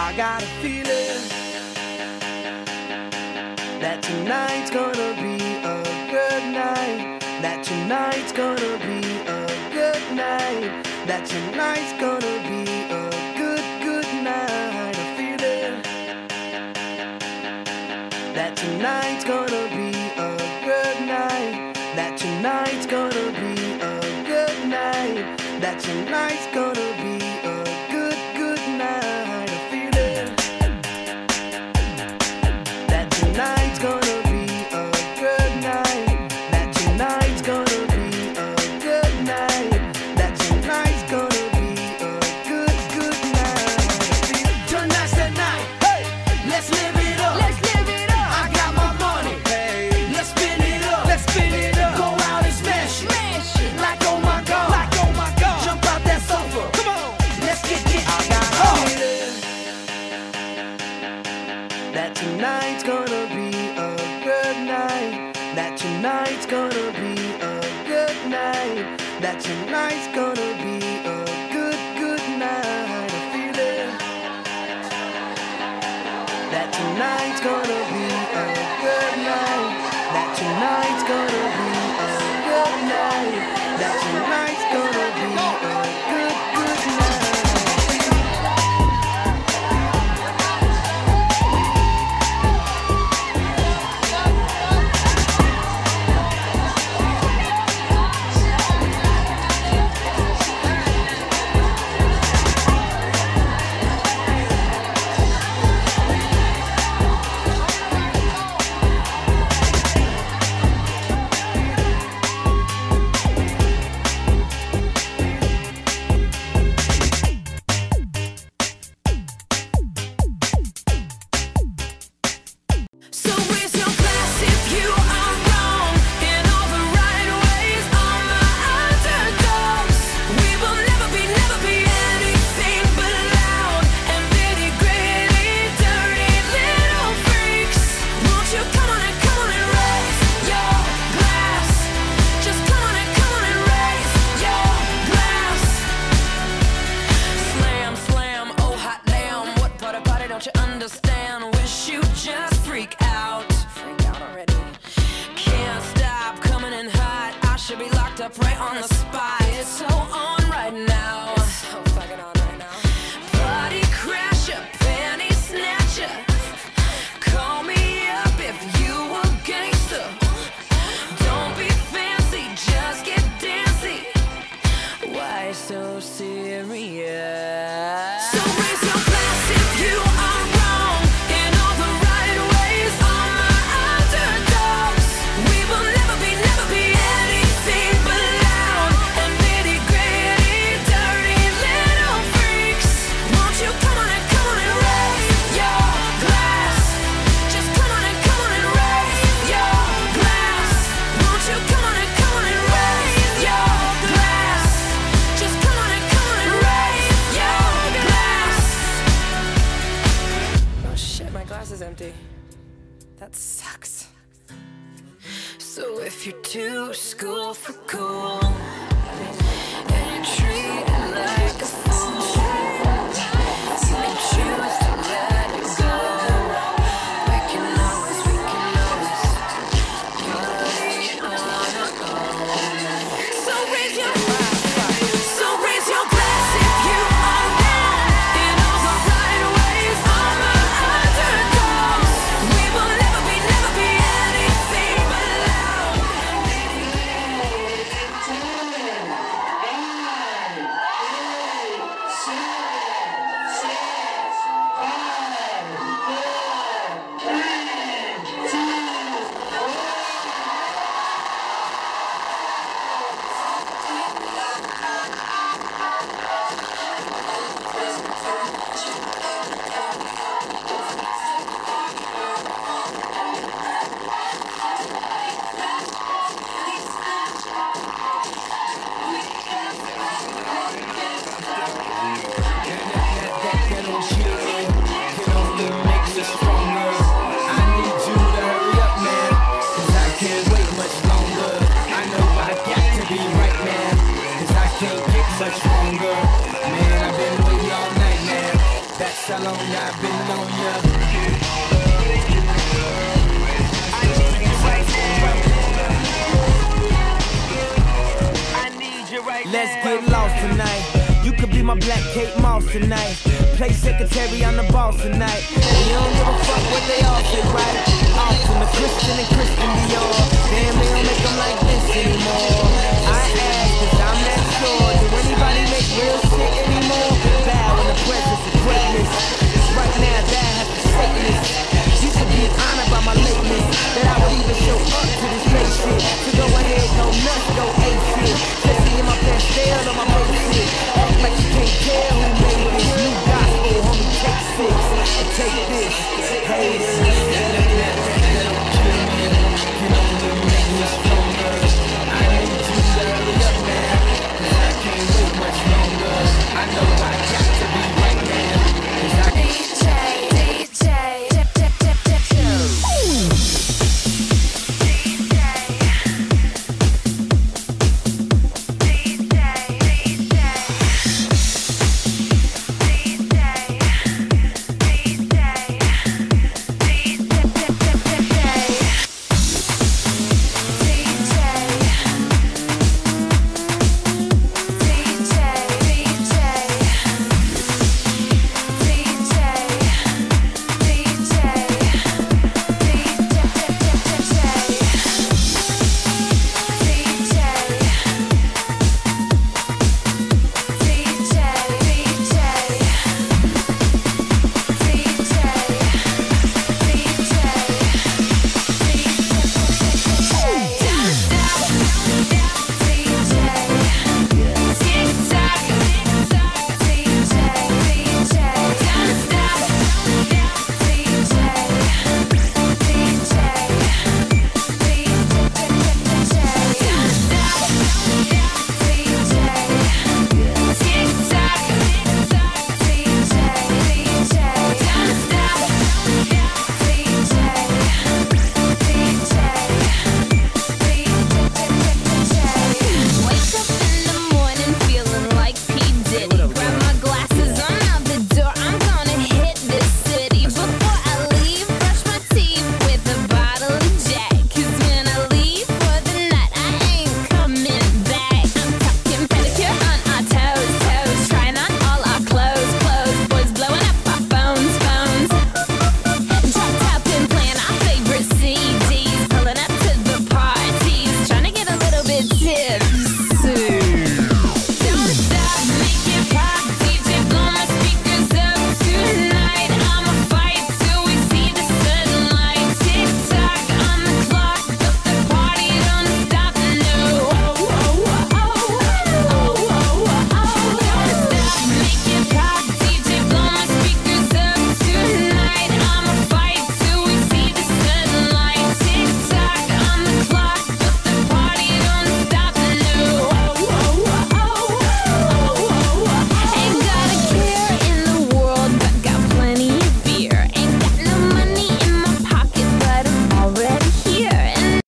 I got a feeling that tonight's gonna be a good night. That tonight's gonna be a good night. That tonight's gonna be a good night. A feeling that tonight's gonna be a good night. That tonight's gonna be a good night. That tonight's gonna be a good night. A feeling that tonight's gonna be a good night. That tonight's gonna be a good night. That tonight's gonna be a good night. Tonight's the night. Hey, let's live it up. Let's live it up. I got my money. Hey, let's spin it up. Let's spin it up. Go out and smash it. Smash it. Like oh my god. Like oh my god. Jump out that sofa. Come on. Let's get it. I got a feeling that tonight's gonna be a good night. That tonight's gonna be a good night. That tonight's gonna be a good night. A feeling that tonight's gonna be a good night. That tonight's gonna be a good night. That tonight's gonna be a good night. Right on the spot, it's so on right now. It's so fucking on right now. Party crasher, panty snatcher. Call me up if you a gangster. Don't be fancy, just get dancy. Why so serious? So raise your glass if you are wrong in all the right ways. All my underdogs, we will never be anything but loud and nitty-gritty, dirty little freaks. Won't you come on and raise your glass? Just come on and raise your glass. Won't you come on and raise your glass? Just come on and raise your glass. Oh shit, my glass is empty. That sucks. So if you're too school for cool and you treat it like a fool, you can choose to let it go. We can always party on our own. So raise your glass if you are wrong in all the right ways. All my underdogs, we will never be anything but loud. how long I've been on ya. I need you right now. Let's get lost tonight. You could be my black Kate Moss tonight. Play secretary, I'm the boss tonight. And you don't give a fuck what they all say, right? Austin, the Christian and Christian Dior. Damn, they don't make them like this anymore. I ask, cause I'm not sure. Do anybody make real shit anymore? Bow in the presence of greatness. It's right now that has to Satanist. You should be honored by my lateness, that I would even show up to this fake shit. So go ahead, go nuts, go ape shit. Especially in my pastel on my base shit. Act like you can't tell who made this new gospel, homie. Take 6 and take this. Haters.